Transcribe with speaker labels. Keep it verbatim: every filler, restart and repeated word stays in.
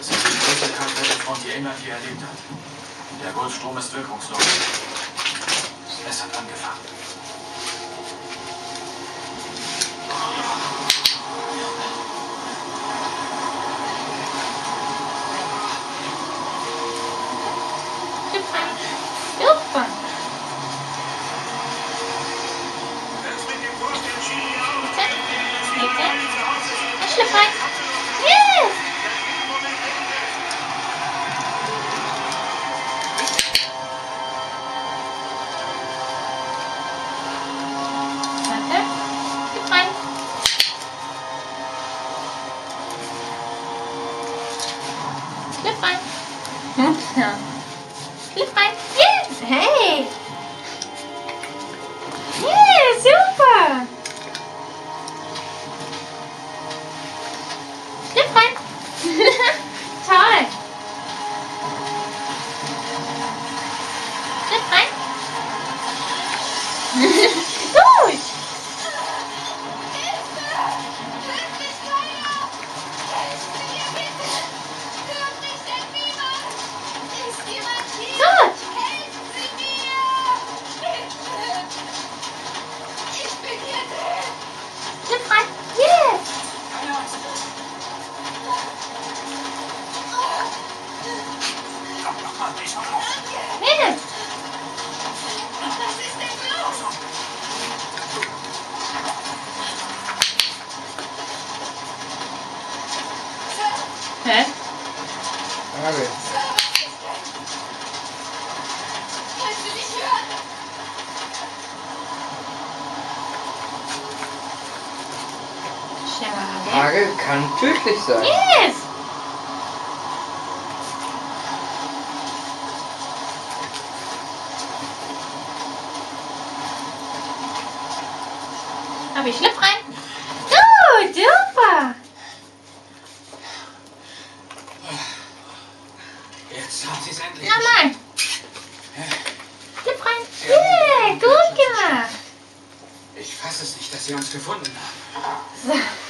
Speaker 1: Das ist die größte Kaltwetterfront, die England je erlebt hat. Der Golfstrom ist wirkungslos. Es hat angefangen.
Speaker 2: Super. Bitte? Bitte? Ich schlüpfe rein. Yes! Warte. Schlüpf rein. Schlüpf rein. Ja. Schlüpf rein. Yes! Hey! Yeah, super! Schlüpf rein! Toll! Schlüpf rein! Gut! Gut! Schlüpf rein! Yes! Yes! Hä?
Speaker 3: Frage.
Speaker 2: Schade.
Speaker 3: Frage kann tödlich sein.
Speaker 2: Yes! Aber ich schlüpf rein. Gut, super!
Speaker 1: Jetzt haben sie es endlich.
Speaker 2: Nochmal. Schlüpf rein. Yeah, gut gemacht.
Speaker 1: Ich fasse es nicht, dass sie uns gefunden haben.
Speaker 2: So.